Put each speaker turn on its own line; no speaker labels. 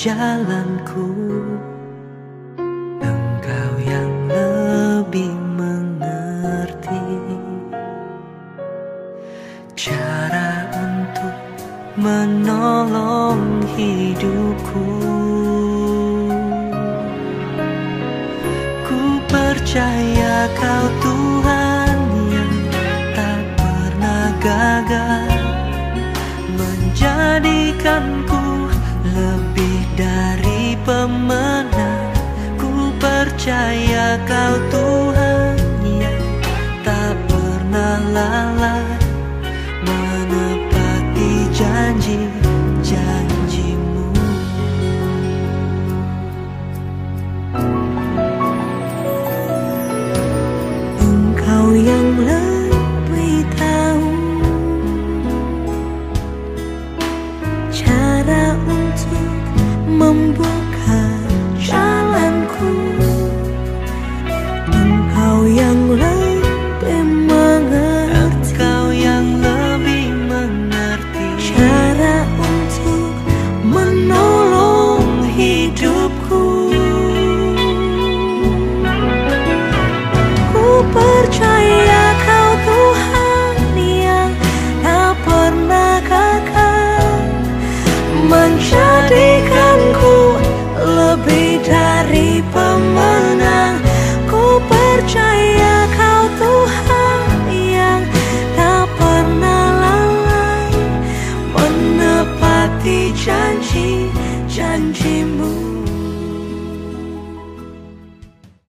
jalanku. Engkau yang lebih mengerti cara untuk menolong hidupku. Ku percaya Kau Tuhan yang tak pernah gagal menjadikanku lebih dari pemenang. Ku percaya Kau Tuhan yang tak pernah lalai menepati janji-janjimu. Engkau yang lebih tahu cara untuk membuka jalanku. Engkau yang lebih mengerti, Engkau yang lebih mengerti cara untuk menolong hidupku. Ku percaya Kau Tuhan yang tak pernah gagal menjadikanku lebih dari pemenang. Ku percaya Kau Tuhan yang tak pernah lalai menepati janji-janjimu.